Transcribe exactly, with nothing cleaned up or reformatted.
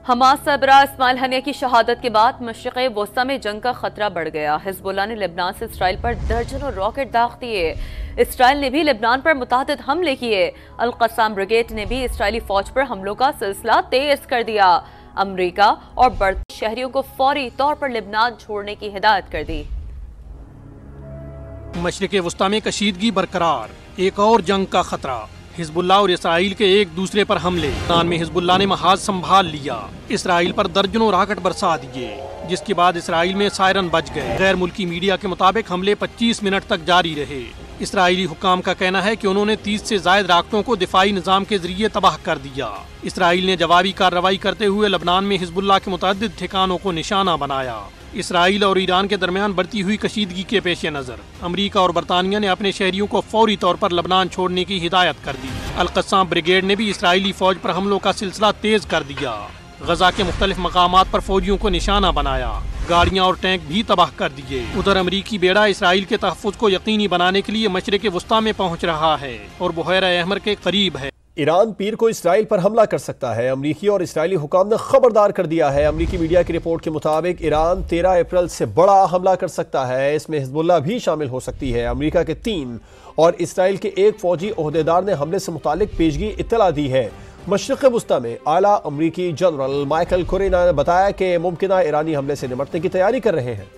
Hamas سربراہ اسماعیل ہنیہ کی شہادت کے بعد مشرق وسطی میں جنگ کا خطرہ بڑھ گیا۔ حزب اللہ نے لبنان سے اسرائیل پر درجنوں راکٹ داغ دیے۔ اسرائیل نے بھی لبنان پر متعدد حملے کیے۔ القسام بریگیڈ نے بھی اسرائیلی فوج پر حملوں کا سلسلہ تیز کر دیا۔ امریکہ اور برطانوی شہریوں کو فوری طور پر لبنان چھوڑنے کی ہدایت کر دی۔ مشرق وسطی میں کشیدگی برقرار، ایک اور جنگ کا خطرہ۔ حزب اللہ اور اسرائیل کے ایک دوسرے پر حملے۔ لبنان میں حزب اللہ نے محاذ سنبھال لیا، اسرائیل پر درجنوں راکٹ برسا دیے، جس کے بعد اسرائیل میں سائرن بج گئے۔ غیر ملکی میڈیا کے مطابق حملے پچیس منٹ تک جاری رہے۔ اسرائیلی حکام کا کہنا ہے کہ انہوں نے تیس سے زائد راکٹوں کو دفاعی نظام کے ذریعے تباہ کر دیا۔ اسرائیل نے جوابی کارروائی کرتے ہوئے لبنان میں حزب اللہ کے متعدد ٹھکانوں کو نشانہ بنایا۔ اسرائیل اور ایران کے درمیان بڑھتی ہوئی کشیدگی کے پیش نظر امریکہ اور برطانیہ نے اپنے شہریوں کو فوری طور پر لبنان چھوڑنے کی ہدایت کر دی۔ القسام بریگیڈ نے بھی اسرائیلی فوج پر حملوں کا سلسلہ تیز کر دیا۔ غزہ کے مختلف مقامات پر فوجیوں کو نشانہ بنایا، گاڑیاں اور ٹینک بھی تباہ کر دیے۔ ادھر امریکی بیڑا اسرائیل کے تحفظ کو یقینی بنانے کے لیے مشرق وسطی میں پہنچ رہا ہے اور بحیرہ احمر کے قریب ہے۔ ایران پیر کو اسرائیل پر حملہ کر سکتا ہے، امریکی اور اسرائیلی حکام نے خبردار کر دیا ہے۔ امریکی میڈیا کی رپورٹ کے مطابق ایران تیرہ اپریل سے بڑا حملہ کر سکتا ہے، اس میں حزب اللہ بھی شامل ہو سکتی ہے۔ امریکہ کے تین اور اسرائیل کے ایک فوجی عہدیدار نے حملے سے متعلق پیشگی اطلاع دی ہے۔ مشرق وسطی میں اعلیٰ امریکی جنرل مائیکل کورینا نے بتایا کہ ممکنہ ایرانی حملے سے نمٹنے کی تیاری کر رہے ہیں۔